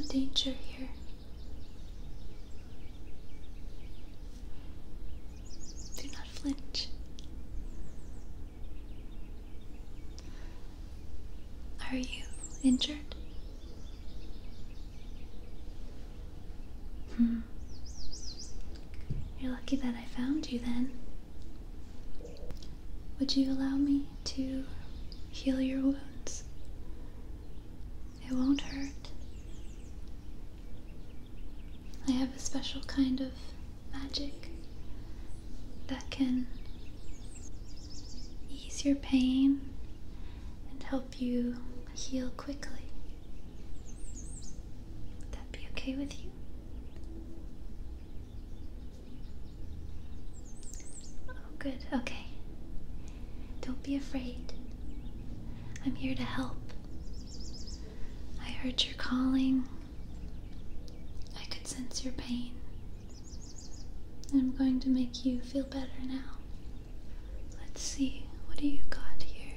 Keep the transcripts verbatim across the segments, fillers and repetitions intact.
danger here. Do not flinch. Are you injured? Hmm. You're lucky that I found you then. Would you allow me to heal your wounds? It won't hurt. I have a special kind of magic that can ease your pain and help you heal quickly. Would that be okay with you? Oh, good. Okay. Don't be afraid. I'm here to help. I heard your calling. I could sense your pain. And I'm going to make you feel better now. Let's see, what do you got here?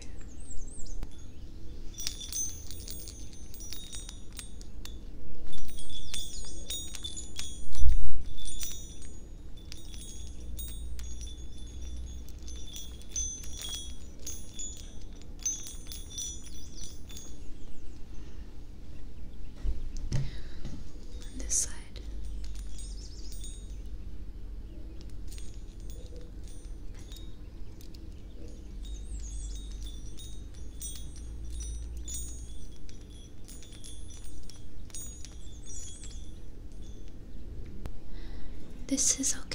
On this side. This is okay.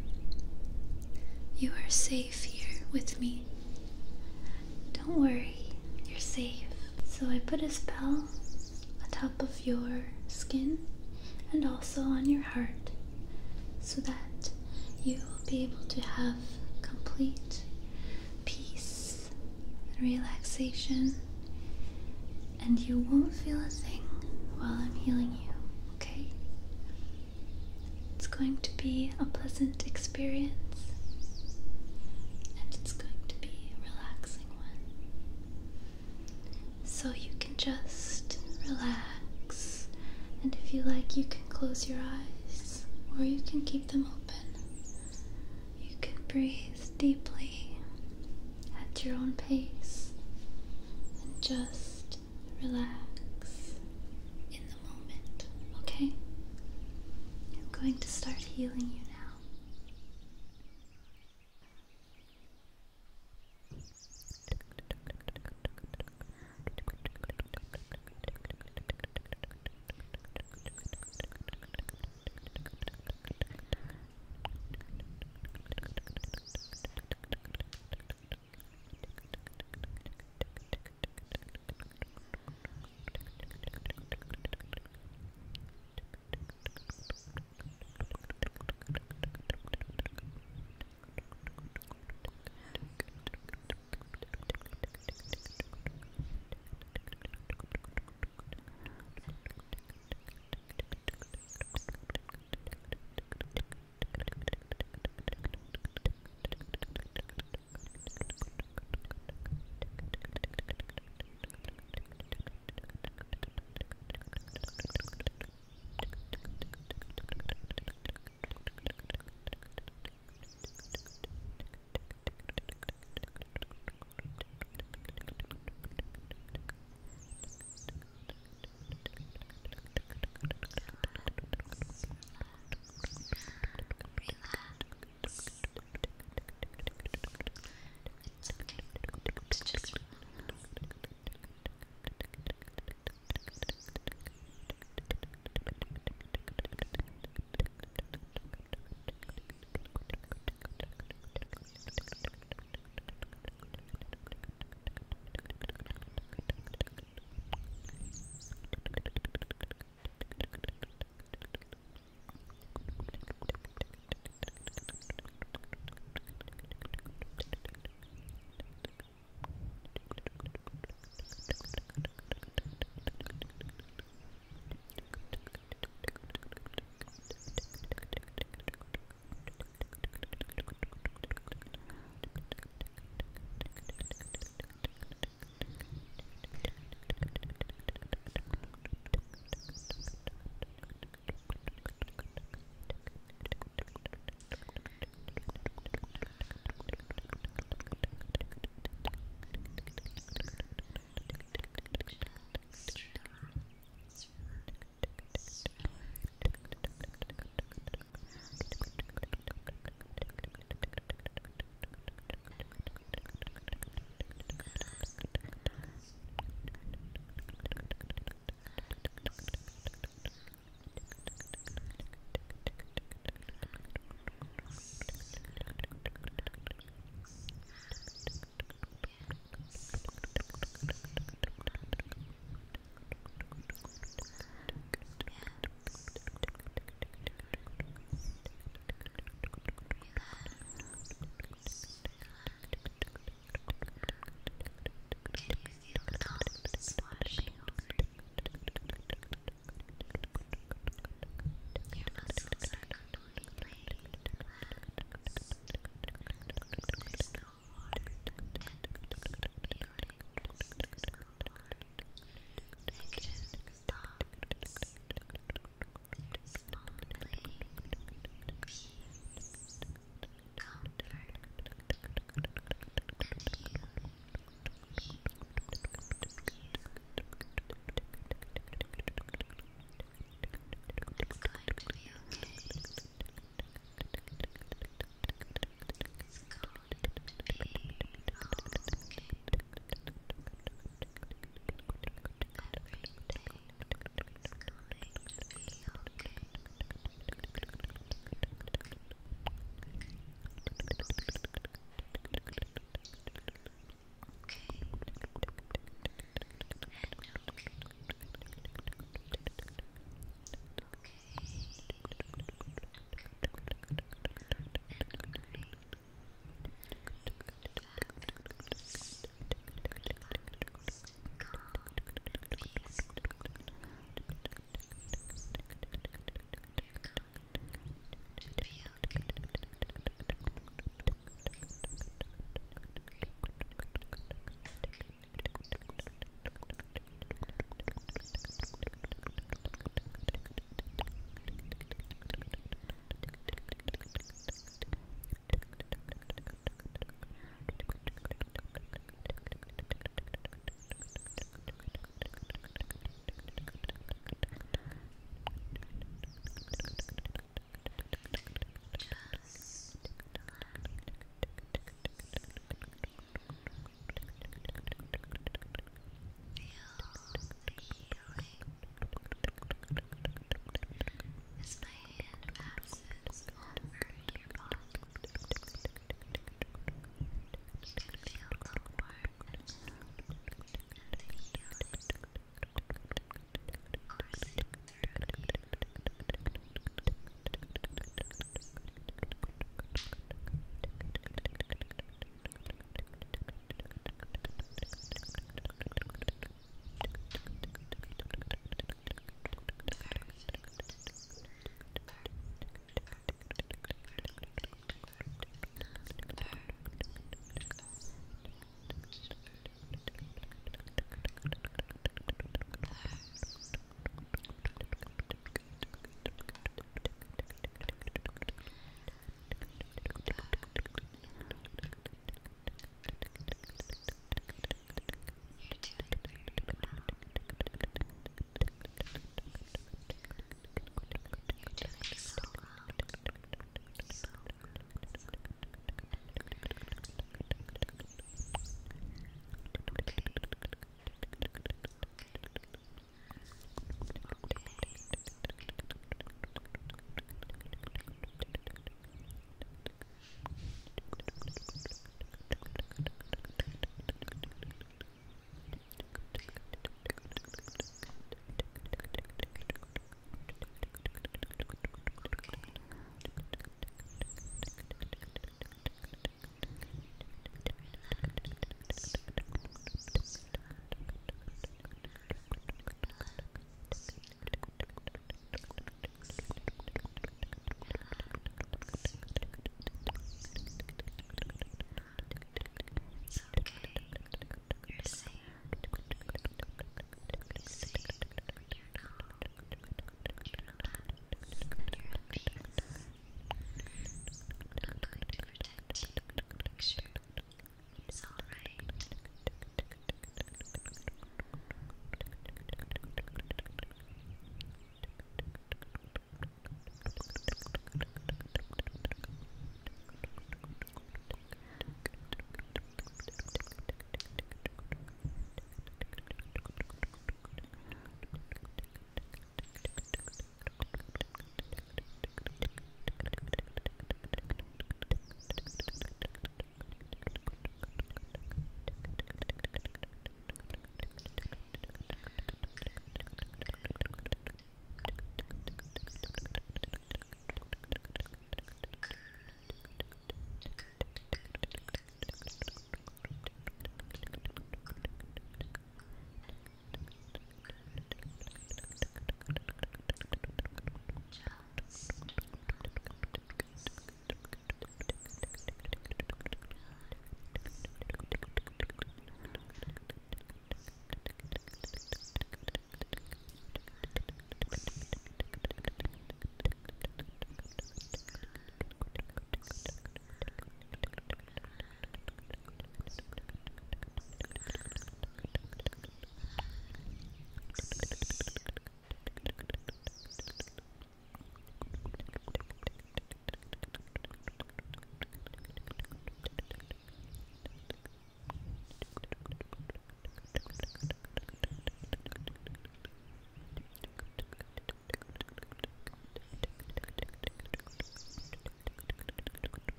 You are safe here with me. Don't worry, you're safe. So I put a spell atop of your skin and also on your heart so that you will be able to have complete peace and relaxation, and you won't feel a thing while I'm healing you, okay? It's going to be a pleasant experience, and it's going to be a relaxing one. So you can just relax, and if you like, you can close your eyes, or you can keep them open. You can breathe deeply at your own pace, and just relax in the moment, okay? I'm going to start healing you now.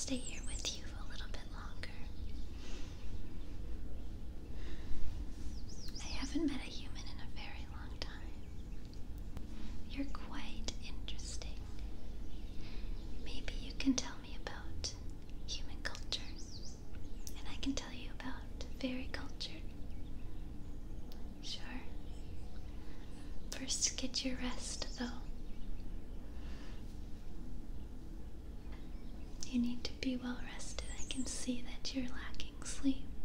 stay here with you a little bit longer. I haven't met a human in a very long time. You're quite interesting. Maybe you can tell me about human culture, and I can tell you about fairy culture. Sure. First, get your rest, though. You need to be well rested. I can see that you're lacking sleep.